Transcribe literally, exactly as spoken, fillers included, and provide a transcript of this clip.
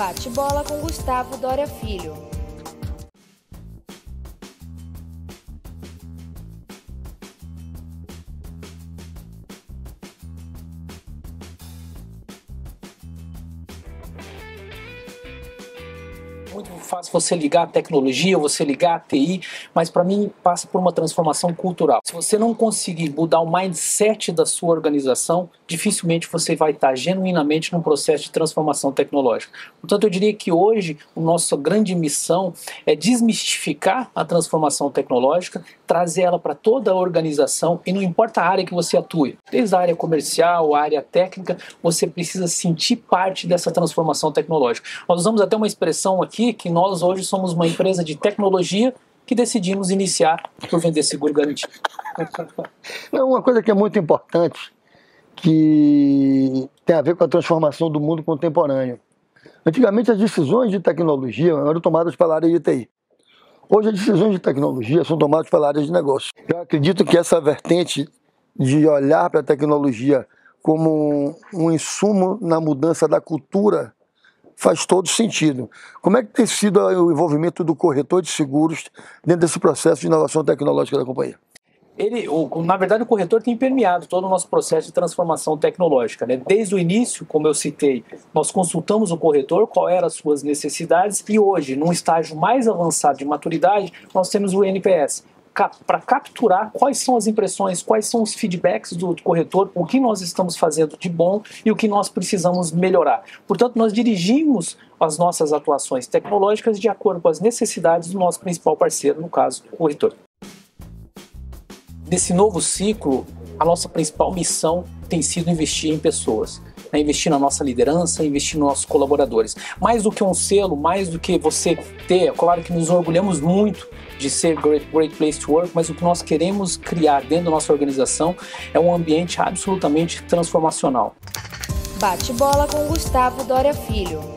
Bate-bola com Gustavo Doria Filho. Muito fácil você ligar a tecnologia, você ligar a T I, mas para mim passa por uma transformação cultural. Se você não conseguir mudar o mindset da sua organização, dificilmente você vai estar genuinamente num processo de transformação tecnológica. Portanto, eu diria que hoje a nossa grande missão é desmistificar a transformação tecnológica, trazer ela para toda a organização e não importa a área que você atue, desde a área comercial, a área técnica, você precisa sentir parte dessa transformação tecnológica. Nós usamos até uma expressão aqui que nós hoje somos uma empresa de tecnologia que decidimos iniciar por vender seguro garantido. Uma coisa que é muito importante, que tem a ver com a transformação do mundo contemporâneo. Antigamente as decisões de tecnologia eram tomadas pela área de T I. Hoje as decisões de tecnologia são tomadas pela área de negócio. Eu acredito que essa vertente de olhar para a tecnologia como um insumo na mudança da cultura faz todo sentido. Como é que tem sido o envolvimento do corretor de seguros dentro desse processo de inovação tecnológica da companhia? Ele, o, na verdade, o corretor tem permeado todo o nosso processo de transformação tecnológica, né? Desde o início, como eu citei, nós consultamos o corretor, qual eram as suas necessidades, e hoje, num estágio mais avançado de maturidade, nós temos o N P S, para capturar quais são as impressões, quais são os feedbacks do corretor, o que nós estamos fazendo de bom e o que nós precisamos melhorar. Portanto, nós dirigimos as nossas atuações tecnológicas de acordo com as necessidades do nosso principal parceiro, no caso, o corretor. Nesse novo ciclo, a nossa principal missão tem sido investir em pessoas. Né, investir na nossa liderança, investir nos nossos colaboradores. Mais do que um selo, mais do que você ter, é claro que nos orgulhamos muito de ser great, great place to work, mas o que nós queremos criar dentro da nossa organização é um ambiente absolutamente transformacional. Bate-bola com Gustavo Doria Filho.